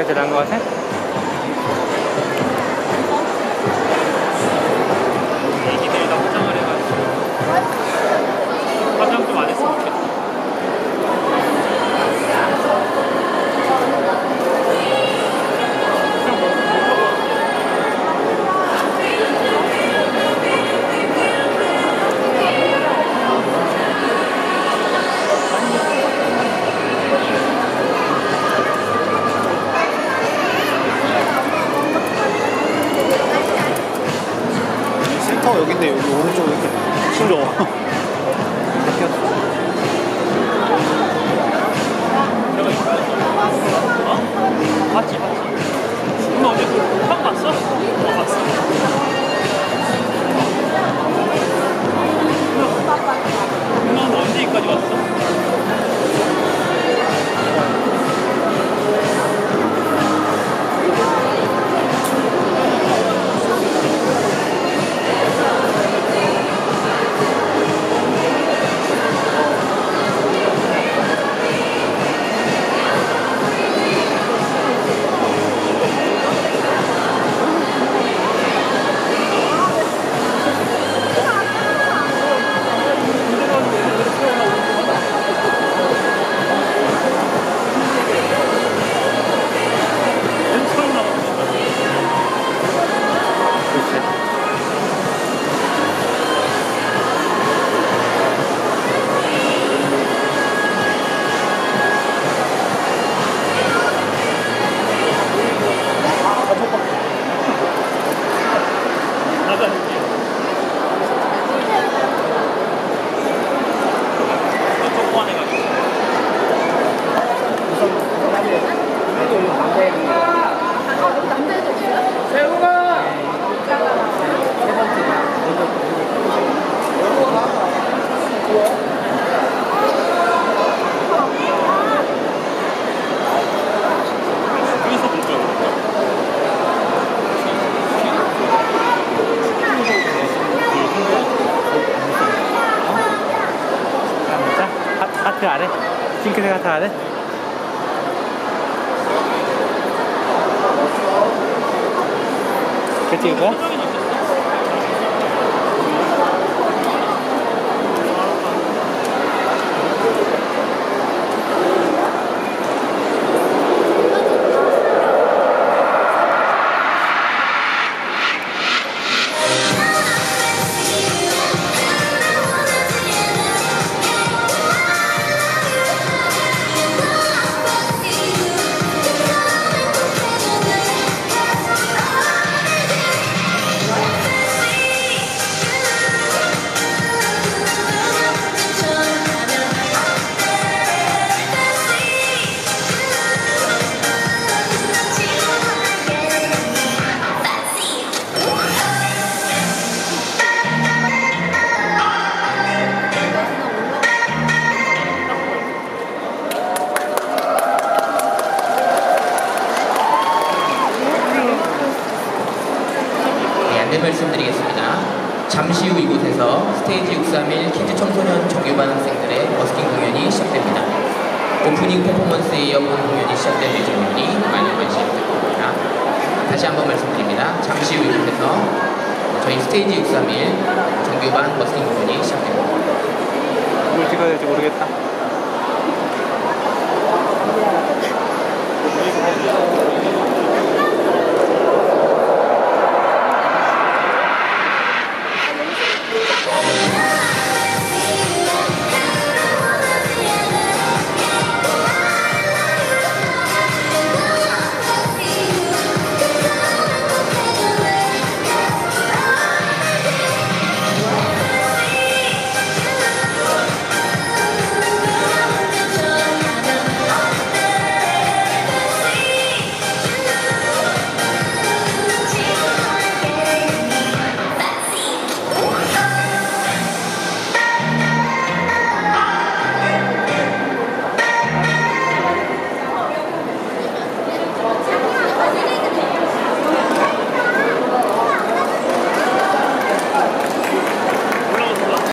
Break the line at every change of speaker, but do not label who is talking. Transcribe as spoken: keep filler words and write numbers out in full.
제일 나은 것 같아? 애기들이 다 화장을 해가지고 화장 좀 안 했으면 좋겠다.
센터 여긴데 여기 오른쪽에 이렇게 찔러.
봤지 봤지. 너 어제 형 봤어? 어 봤어. 누나는 언제까지 왔어? 하트 아래? 핑크색 하트 아래? 이렇게 찍을 거야?
안내 말씀드리겠습니다. 잠시 후 이곳에서 스테이지 육삼일 키즈 청소년 정규반 학생들의 버스킹 공연이 시작됩니다. 오프닝 퍼포먼스에 이어 본 공연이 시작될 예정이니 많은 관심 부탁드립니다. 다시 한번 말씀드립니다. 잠시 후 이곳에서 저희 스테이지 육삼일 정규반 버스킹 공연이 시작됩니다.
뭘 찍어야 될지 모르겠다.